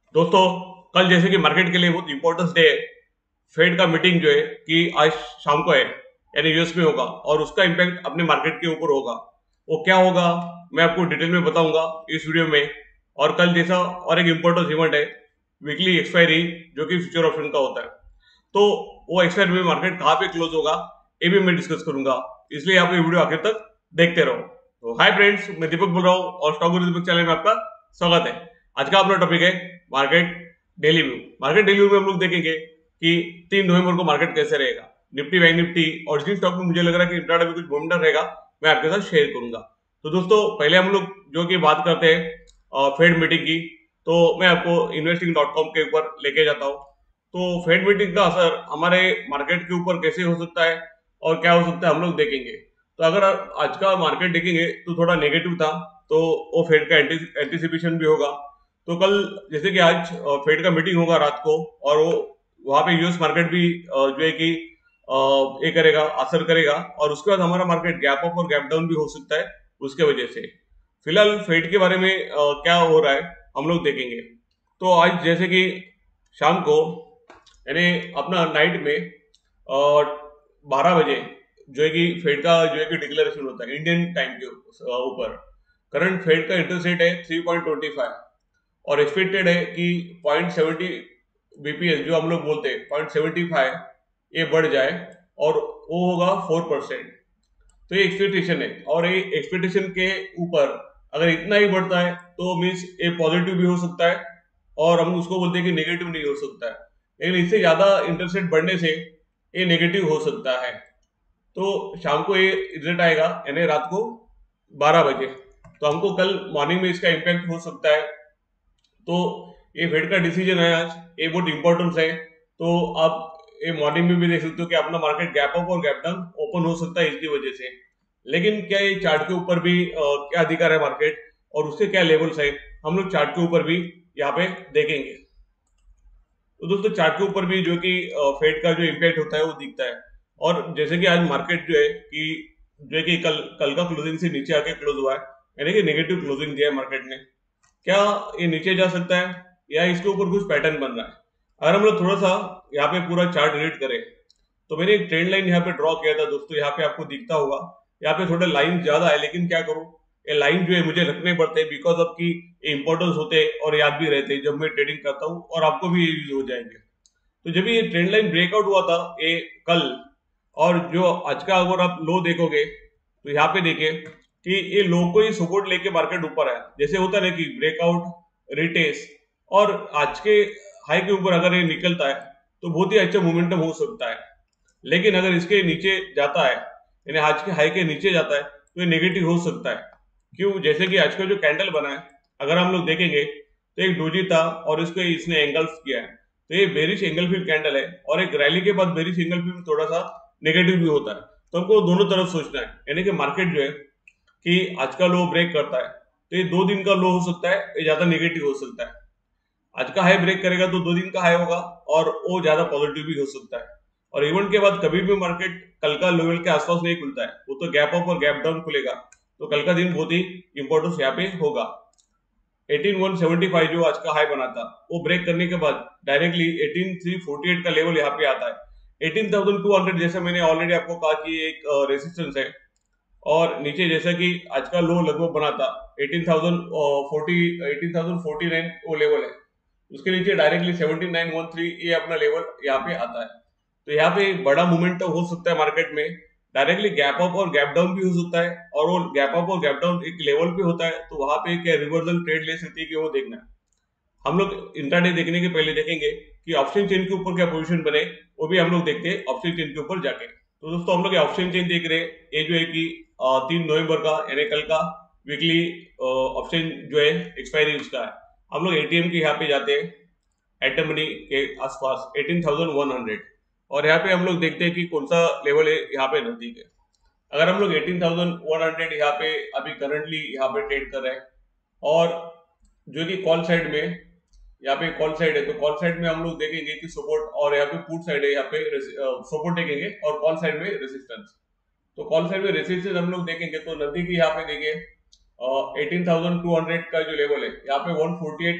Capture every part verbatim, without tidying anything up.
दोस्तों, कल जैसे कि मार्केट के लिए बहुत इंपॉर्टेंस डे है। फेड का मीटिंग जो है कि आज शाम को है, यानी यूएस में होगा और उसका इम्पैक्ट अपने मार्केट के ऊपर होगा। वो क्या होगा मैं आपको डिटेल में बताऊंगा इस वीडियो में। और कल जैसा और एक इम्पोर्टेंट इवेंट है, वीकली एक्सपायरी, जो कि फ्यूचर ऑप्शन का होता है। तो वो एक्सपायरी में मार्केट कहाँ पे क्लोज होगा ये भी मैं डिस्कस करूंगा, इसलिए आप ये वीडियो आखिर तक देखते रहो। तो हाय फ्रेंड्स, मैं दीपक बोल रहा हूँ और स्टॉक दीपक चैनल में आपका स्वागत है। आज का अपना टॉपिक है market daily view. Market daily view में हम लोग देखेंगे कि तीन नवंबर को मार्केट कैसे रहेगा, निफ्टी बैंक निफ्टी और जिन स्टॉक में मुझे लग रहा है कि इंट्राडे में कुछ मोमेंटम रहेगा, मैं आपके साथ शेयर करूंगा। तो दोस्तों, पहले हम लोग जो कि बात करते हैं फेड मीटिंग की, तो मैं आपको इन्वेस्टिंग डॉट कॉम के ऊपर लेके जाता हूँ। तो फेड मीटिंग का असर हमारे मार्केट के ऊपर कैसे हो सकता है और क्या हो सकता है हम लोग देखेंगे। तो अगर आज का मार्केट देखेंगे तो थोड़ा नेगेटिव था, तो वो फेड का एंटीसिपेशन भी होगा। तो कल जैसे कि आज फेड का मीटिंग होगा रात को, और वो वहां पे यूएस मार्केट भी अ, जो है कि अ, ये करेगा, असर करेगा। और उसके बाद हमारा मार्केट गैप अप और गैप डाउन भी हो सकता है उसके वजह से। फिलहाल फेड के बारे में अ, क्या हो रहा है हम लोग देखेंगे। तो आज जैसे कि शाम को, यानी अपना नाइट में बारह बजे जो है कि फेड का जो है कि डिक्लेरेशन होता है इंडियन टाइम के ऊपर। करंट फेड का इंटरेस्ट रेट है थ्री पॉइंट ट्वेंटी फाइव, और एक्सपेक्टेड है कि पॉइंट सेवेंटी बीपीएस जो हम लोग बोलते हैं पॉइंट सेवेंटी फाइव, ये बढ़ जाए और वो होगा फोर परसेंट। तो ये एक्सपेक्टेशन है, और ये एक्सपेक्टेशन के ऊपर अगर इतना ही बढ़ता है तो मीन्स ये पॉजिटिव भी हो सकता है, और हम उसको बोलते हैं कि नेगेटिव नहीं हो सकता है। लेकिन इससे ज्यादा इंटरेस्ट रेट बढ़ने से ये नेगेटिव हो सकता है। तो शाम को ये रिजल्ट आएगा, यानी रात को बारह बजे। तो हमको कल मॉर्निंग में इसका इम्पैक्ट हो सकता है। तो ये फेड का डिसीजन है आज, ये बहुत इंपॉर्टेंस है। तो आप ये मॉर्निंग में भी देख सकते हो कि अपना मार्केट गैप अप और गैप डाउन ओपन हो सकता है इसकी वजह से। लेकिन क्या ये चार्ट के ऊपर भी अ, क्या दिखा रहा है मार्केट और उससे क्या लेवल्स है, हम लोग चार्ट के ऊपर भी यहाँ पे देखेंगे। तो दोस्तों, चार्ट के ऊपर भी जो कि फेड का जो इम्पैक्ट होता है वो दिखता है। और जैसे कि आज मार्केट जो है कि जो है कि कल कल का क्लोजिंग से नीचे आके क्लोज हुआ है, यानी कि नेगेटिव क्लोजिंग दिया है मार्केट ने। क्या ये नीचे जा सकता है या इसके ऊपर कुछ पैटर्न बन रहा है? अगर हम लोग थोड़ा सा यहाँ पे पूरा चार्ट रीड करें, तो मैंने एक ट्रेंड लाइन यहाँ पे ड्रॉ किया था दोस्तों, यहाँ पे आपको दिखता होगा। यहाँ पे थोड़े लाइन ज्यादा है, लेकिन क्या करूं, ये लाइन जो है मुझे रखने पड़ते हैं बिकॉज ऑफ की इंपॉर्टेंस होते हैं और याद भी रहते हैं जब मैं ट्रेडिंग करता हूँ, और आपको भी ये यूज हो जाएंगे। तो जब ये ट्रेंड लाइन ब्रेकआउट हुआ था ये कल, और जो आज का अगर आप लो देखोगे तो यहाँ पे देखिए कि ये लो को ही सपोर्ट लेके मार्केट ऊपर आया। जैसे होता है ना कि ब्रेकआउट, रिटेस्ट, और आज के हाई के ऊपर अगर ये निकलता है तो बहुत ही अच्छा मोमेंटम हो सकता है। लेकिन अगर इसके नीचे जाता है, यानी आज के हाई के नीचे जाता है, तो ये नेगेटिव हो सकता है। क्यों? जैसे कि आज का जो कैंडल बना है, अगर हम लोग देखेंगे तो एक डोजी था और इसको इसने एंगल्स किया है। तो ये बेरिश एंगल फिल कैंडल है, और एक रैली के बाद बेरिश एंगल फिल थोड़ा सा नेगेटिव भी होता है। तो हमको दोनों तरफ सोचना है, यानी कि मार्केट जो है कि आज का लो ब्रेक करता है तो ये दो दिन का लो हो सकता है, ये ज्यादा नेगेटिव हो सकता है। आज का हाई ब्रेक करेगा तो दो दिन का हाई होगा, और वो ज्यादा पॉजिटिव भी हो सकता है। और इवेंट के बाद कभी भी मार्केट कल का लेवल के आसपास नहीं खुलता है, वो तो गैप अप और गैप डाउन खुलेगा। तो कल का दिन बहुत ही इंपॉर्टेंस यहाँ पे होगा। एटीन वन सेवेंटी फाइव जो आज का हाई बना था, वो ब्रेक करने के बाद directly eighteen three forty eight का लेवल यहाँ पे आता है। एटीन थाउजेंड टू हंड्रेड जैसे मैंने ऑलरेडी आपको कहा कि एक रेसिस्टेंस है। और नीचे जैसा कि आज का लो लगभग बना था eighteen thousand forty, eighteen thousand forty nine वो लेवल है। उसके नीचे directly seventeen nine one three ये अपना लेवल यहाँ पे आता है। तो यहाँ पे एक बड़ा मूवमेंट हो सकता है मार्केट में। डायरेक्टली गैप अप और गैप डाउन भी हो सकता है, और वो गैप अप और गैप डाउन एक लेवल पे होता है, तो वहां पे क्या रिवर्सल ट्रेड ले सकती है कि वो देखना है। हम लोग इंट्राडे देखने के पहले देखेंगे कि ऑप्शन चेन के ऊपर क्या पोजीशन बने, वो भी हम लोग देखते हैं ऑप्शन चेन के ऊपर जाके। तो दोस्तों, हम लोग ऑप्शन चेन देख रहे हैं, ये जो है कि तीन नवंबर का, यानी कल का वीकली ऑप्शन जो है एक्सपायरी उसका है। हम लोग एटीएम के यहाँ पे जाते हैं, एटम मनी के आसपास एटीन थाउजेंड वन हंड्रेड, और यहाँ पे हम लोग देखते हैं कि कौन सा लेवल है यहाँ पे नजदीक है। अगर हम लोग एटीन थाउजेंड वन हंड्रेड यहाँ पे अभी करंटली यहाँ पे ट्रेड कर रहे हैं, और जो कि कॉल साइड में, यहाँ पे कॉल साइड है, तो कॉल साइड में हम लोग देखेंगे कि सपोर्ट, और यहाँ पे पुट साइड है, यहाँ पे सपोर्ट देखेंगे और कॉल साइड में रेसिस्टेंस। तो कॉल साइड में रेसिस्टेंस हम लोग देखेंगे तो नजदीक यहाँ पे देखिए एटीन थाउजेंड टू हंड्रेड का जो लेवल है, यहाँ पे वन फोर्टी एट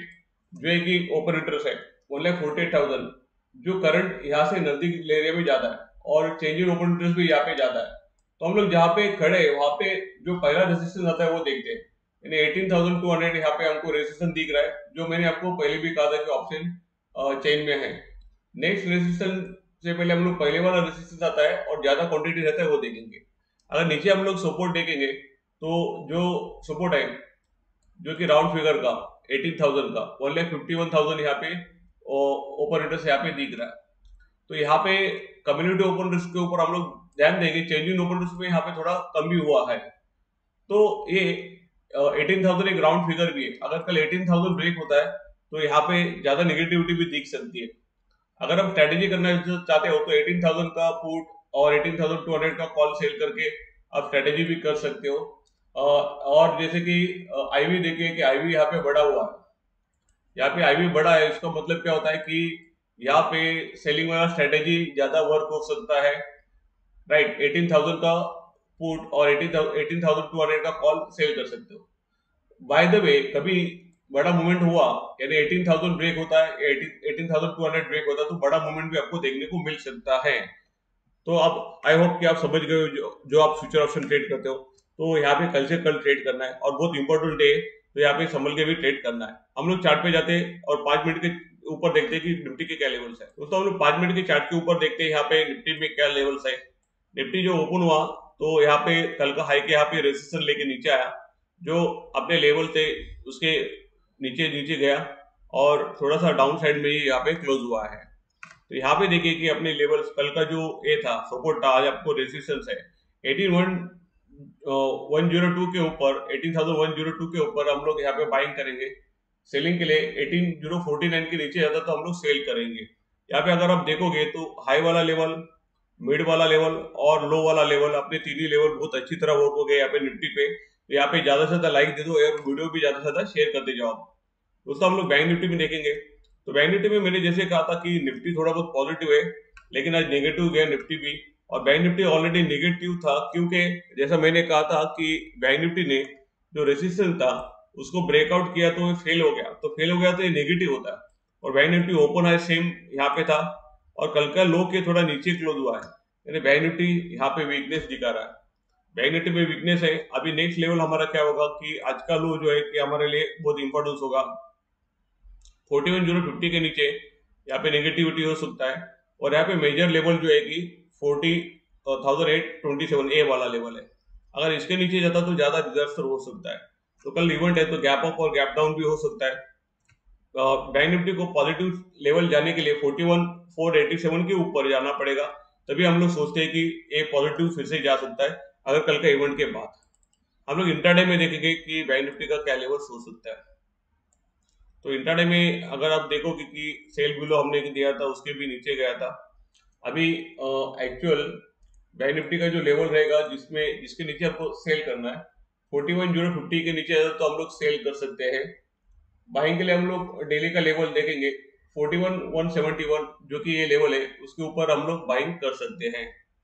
जो है कि ओपन इंटरेस्ट है one lakh forty eight thousand, जो करंट यहाँ से नजदीक एरिया में ज्यादा है और चेंज इन ओपन इंटरेस्ट भी यहाँ पे ज्यादा है। तो हम लोग जहाँ पे खड़े हैं वहां पे जो पहला रेजिस्टेंस आता है वो देखते हैं, यानी एटीन थाउजेंड टू हंड्रेड यहाँ पे हमको रेजिस्टेंस दिख रहा है, जो मैंने आपको पहले भी कहा था कि ऑप्शन चेन में है। नेक्स्ट रेजिस्टेंस से पहले हम लोग पहले वाला रेजिस्टेंस आता है और ज्यादा क्वांटिटी रहता है वो देखेंगे। अगर नीचे हम लोग सपोर्ट देखेंगे तो जो सपोर्ट है जो कि राउंड फिगर का एटीन थाउजेंड का one lakh fifty one thousand यहाँ पे ओपन इंटरेस्ट यहाँ पे दिख रहा है। तो यहाँ पे कम्युनिटी ओपन रिस्क के ऊपर हम लोग ध्यान देंगे, चेंज इन ओपन रिस्क में यहाँ पे थोड़ा कम भी हुआ है। तो ये एटीन थाउजेंड एक राउंड फिगर भी है, अगर कल एटीन थाउजेंड ब्रेक होता है तो यहाँ पे ज्यादा नेगेटिविटी भी दिख सकती है। अगर आप स्ट्रेटेजी करना चाहते हो तो एटीन थाउजेंड का पुट और एटीन थाउजेंड टू हंड्रेड का कॉल सेल करके आप स्ट्रेटेजी भी कर सकते हो। और जैसे कि आईवी देखिए कि आईवी यहाँ पे बढ़ा हुआ है, यहाँ पे आईवी बढ़ा है, इसका मतलब क्या होता है कि यहाँ पे सेलिंग वाला स्ट्रेटेजी ज्यादा वर्क हो सकता है, राइट। एटीन थाउजेंड का पुट और एटीन थाउजेंड टू हंड्रेड का कॉल सेल कर सकते हो। बाय द वे कभी बड़ा मूवमेंट हुआ यानी एटीन थाउजेंड ब्रेक होता है, eighteen thousand two hundred break होता है, तो बड़ा मूवमेंट भी आपको देखने को मिल सकता है। तो अब आई होप कि आप समझ गए हो जो, जो आप फ्यूचर ऑप्शन ट्रेड करते हो तो यहाँ पे कल से कल ट्रेड करना है और बहुत इंपॉर्टेंट डे, तो यहाँ पे संभल के भी ट्रेड करना है। हम लोग चार्ट पे जाते हैं और पांच मिनट के ऊपर देखते हैं कि निफ्टी के क्या लेवल्स है। दोस्तों हम लोग पांच मिनट के चार्ट के ऊपर देखते हैं यहाँ पे निफ्टी में क्या लेवल्स है। निफ्टी जो ओपन हुआ तो यहाँ पे कल का हाई के यहाँ पे रेजिस्टेंस लेके नीचे आया, जो अपने लेवल से उसके नीचे नीचे गया और थोड़ा सा डाउन साइड में ही यहाँ पे क्लोज हुआ है। तो यहाँ पे देखिए कि अपने लेवल्स कल का जो ए था सपोर्ट था, आज आपको रेजिस्टेंस है एटीन वन जीरो टू के ऊपर, eighteen thousand one zero two के ऊपर हम लोग यहाँ पे बाइंग करेंगे। सेलिंग के लिए एटीन थाउजेंड फोर्टी नाइन के नीचे जाता तो हम लोग सेल करेंगे। यहाँ पे अगर आप देखोगे तो हाई वाला लेवल, मिड वाला लेवल और लो वाला लेवल, अपने तीन ही लेवल बहुत अच्छी तरह वर्क हो गए यहाँ पे निफ्टी पे। तो यहाँ पे ज्यादा से ज्यादा लाइक दे दो और वीडियो भी ज्यादा से ज्यादा शेयर करते जाओ। दोस्तों हम लोग बैंक निफ्टी में देखेंगे तो बैंक निफ्टी में मैंने जैसे कहा था कि निफ्टी थोड़ा बहुत पॉजिटिव है, लेकिन आज नेगेटिव गया निफ्टी भी, और बैंक निफ्टी ऑलरेडी नेगेटिव था क्योंकि जैसा मैंने कहा था कि बैंक निफ्टी ने जो रेजिस्टेंस था उसको ब्रेकआउट किया तो फेल हो गया, तो फेल हो गया तो ये नेगेटिव होता है। और बैंक निफ्टी ओपन है सेम यहाँ पे था और कल का लो के थोड़ा नीचे क्लोज हुआ है, यानी बैंक निफ्टी यहाँ पे वीकनेस दिखा रहा है। बैंक निफ्टी में वीकनेस है। अभी नेक्स्ट लेवल हमारा क्या होगा कि आज का लो जो है कि हमारे लिए बहुत इंपॉर्टेंस होगा, फोर्टी वन जीरो फिफ्टी के नीचे यहाँ पे नेगेटिविटी हो सकता है। और यहाँ पे मेजर लेवल जो है कि forty thousand eight twenty seven ए वाला लेवल है, अगर इसके नीचे जाता तो ज्यादा डिजास्टर हो सकता है। तो कल इवेंट है तो गैप अप और गैप डाउन भी हो सकता है। बैंक निफ्टी को पॉजिटिव लेवल जाने के लिए forty one four eighty seven के ऊपर जाना पड़ेगा, तभी हम लोग सोचते हैं कि ये पॉजिटिव फिर से जा सकता है। अगर कल का इवेंट के बाद हम लोग इंट्राडे में देखेंगे कि बैंक निफ्टी का क्या लेवल हो सकता है। तो इंट्राडे में अगर आप देखोगे कि सेल बिलो हमने दिया था उसके भी नीचे गया था। अभी एक्चुअल बैंक निफ्टी का जो लेवल रहेगा जिसमें जिसके नीचे आपको सेल करना है फोर्टी वन जीरो फिफ्टी के नीचे तो हम लोग सेल कर सकते हैं। बाइंग के लिए हम लोग डेली का लेवल देखेंगे forty one one seventy one, जो कि ये लेवल है उसके ऊपर हम लोग बाइंग कर सकते हैं।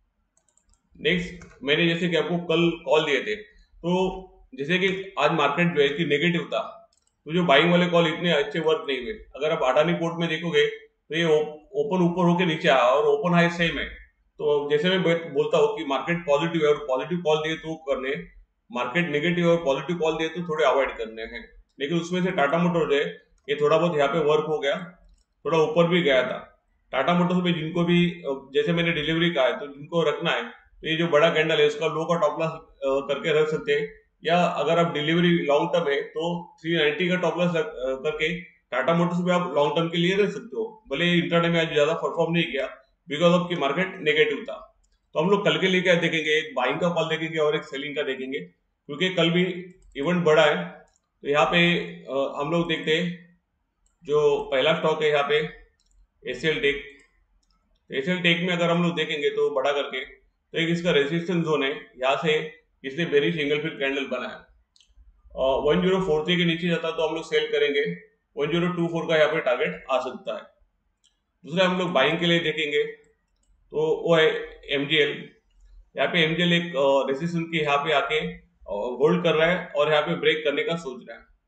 नेक्स्ट मैंने जैसे कि आपको कल कॉल दिए थे, तो जैसे कि आज मार्केट जो है कि नेगेटिव था तो जो बाइंग वाले कॉल इतने अच्छे वर्क नहीं हुए। अगर आप अडानी पोर्ट में देखोगे तो ये ओपन ऊपर होके नीचे आया और ओपन हाई सेम है। तो जैसे मैं बोलता हूँ कि मार्केट पॉजिटिव है और पॉजिटिव कॉल दिए तो करने, मार्केट नेगेटिव और पॉजिटिव कॉल दिए तो थोड़े अवॉइड करने हैं। लेकिन उसमें से टाटा मोटर्स है ये थोड़ा बहुत यहाँ पे वर्क हो गया, थोड़ा ऊपर भी गया था। टाटा मोटर्स में जिनको भी जैसे मैंने डिलीवरी कहा है तो जिनको रखना है तो ये जो बड़ा कैंडल है इसका लो का टॉप लॉस करके रख सकते हैं, या अगर आप डिलीवरी लॉन्ग टर्म है तो थ्री नाइंटी का टॉप लॉस करके टाटा मोटर्स भी आप लॉन्ग टर्म के लिए रख सकते हो। भले इंट्राडे में आज ज्यादा परफॉर्म नहीं किया बिकॉज ऑफ की मार्केट नेगेटिव था। तो हम लोग कल के लिए क्या देखेंगे, एक बाइंग का कॉल देखेंगे और एक सेलिंग का देखेंगे, क्योंकि कल भी इवेंट बड़ा है। तो यहाँ पे आ, हम लोग देखते हैं जो पहला स्टॉक है यहाँ पे एसीएल टेक। एसीएल टेक में अगर हम लोग देखेंगे तो बड़ा करके तो एक इसका रेजिस्टेंस जोन है, यहाँ से इसने वेरी सिंगल फिट कैंडल बनाया वन जीरो फोर थ्री के नीचे जाता तो हम लोग सेल करेंगे, वन जीरो टू फोर का यहाँ पे टारगेट आ सकता है। दूसरा हम लोग बाइंग के लिए देखेंगे तो वो है एमजीएल। यहाँ पे एमजीएल एक रेजिस्टेंस के यहाँ पे आके होल्ड कर रहा है और यहाँ पे ब्रेक करने का सोच रहा है।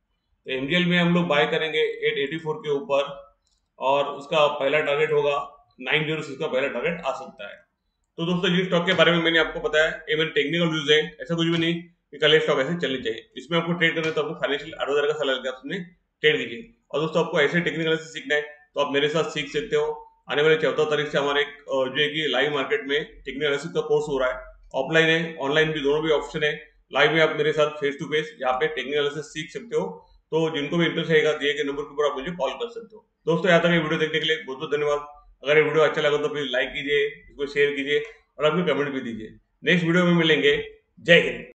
तो एमजीएल में हम लोग बाय करेंगे एट एटी फोर के ऊपर, और उसका पहला टारगेट होगा नाइन जीरो सिक्स का पहला टारगेट आ सकता है। तो दोस्तों जिस स्टॉक के बारे में मैंने आपको बताया ये मेरे टेक्निकल व्यूज है, ऐसा कुछ भी नहीं कि कल ये स्टॉक ऐसे चलनी चाहिए। इसमें आपको ट्रेड करना है तो आपको फाइनेंशियल एडवाइजर का सलाह लेकर आपने ट्रेड कीजिए। और दोस्तों आपको ऐसे टेक्निकल से सीखना है तो आप मेरे साथ सीख सकते हो। आने वाले चौदह तारीख से हमारे एक अ, जो है कि लाइव मार्केट में टेक्निकल एनालिसिस का कोर्स हो रहा है। ऑफलाइन है, ऑनलाइन भी, दोनों भी ऑप्शन है। लाइव में आप मेरे साथ फेस टू फेस यहाँ पे टेक्निकल एनालिसिस सीख सकते हो। तो जिनको भी इंटरेस्ट रहेगा दिए गए नंबर के ऊपर आप मुझे कॉल कर सकते हो। दोस्तों यहाँ तक ये वीडियो देखने के लिए बहुत बहुत धन्यवाद। अगर ये वीडियो अच्छा लगा तो प्लीज लाइक कीजिए, इसको शेयर कीजिए और अपनी कमेंट भी दीजिए। नेक्स्ट वीडियो में मिलेंगे। जय हिंद।